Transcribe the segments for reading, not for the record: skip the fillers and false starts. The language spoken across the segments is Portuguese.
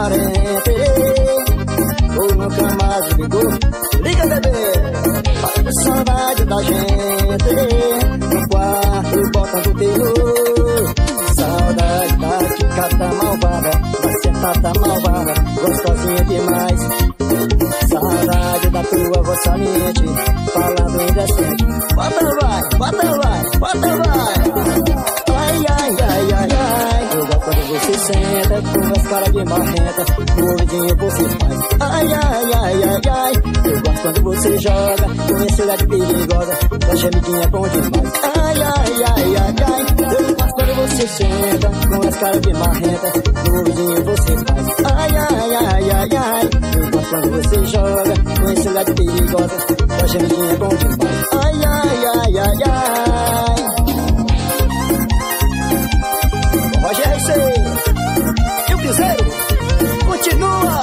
carente ou nunca mais ligou. Liga, bebê, bate saudade da gente no quarto botando terror. Saudade da quicada malvada, da sentada malvada, gostosinha demais. Saudade da tua voz saliente, falando indecente. Bota vai, bota vai, bota vai. Ai, ai, ai, ai, ai. Eu gosto quando você senta, com as caras de marrenta, no ouvidinho você faz. Ai, ai, ai, ai, ai. Eu gosto quando você joga, com esse olhar de perigosa, tua gemidinha é bom demais. Ai, ai, ai, ai, ai. Eu gosto quando você senta, com as caras de marrenta, no ouvidinho você faz. Ai, ai, ai, ai, ai. Eu gosto quando você joga, com esse olhar de perigosa, tua gemidinha é bom demais. Ai, ai, ai, ai, ai. Rogério RC e o Piseiro continua.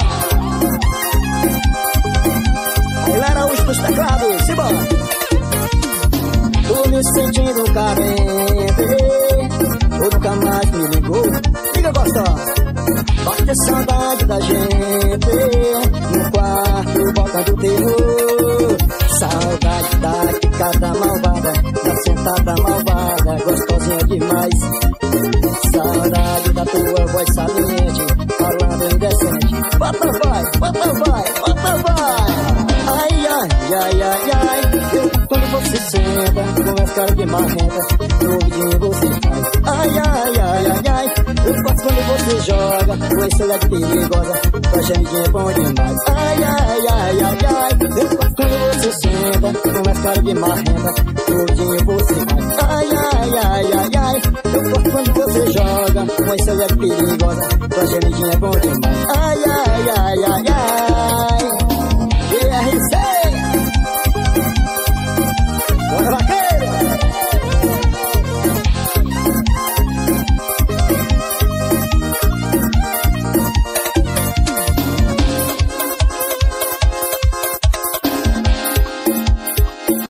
Aí lá os dos teclados, simbora. Tô me sentindo carente, ou nunca mais me ligou. Liga, gostosa, bate a saudade da gente no quarto, botando terror. Saudade da quicada malvada, da sentada malvada, gostosinha demais. Saudade da tua voz saliente, falando indecente. Bota vai, bota vai, bota vai. Ai, ai, ai, ai, ai. Quando você senta, com as caras de marrenta, no ouvidinho você faz. Ai, ai, ai, ai, ai. Eu gosto quando você joga, com esse olhar de perigosa, tua gemidinha é bom demais. Ai, ai, ai, ai, ai. Eu gosto quando você senta, com as caras de marrenta, no ouvidinho você faz. Ai, ai, ai, ai, ai. Eu gosto quando você joga, com esse olhar de perigosa, tua gemidinha é bom demais. Ai, ai, ai, ai, ai.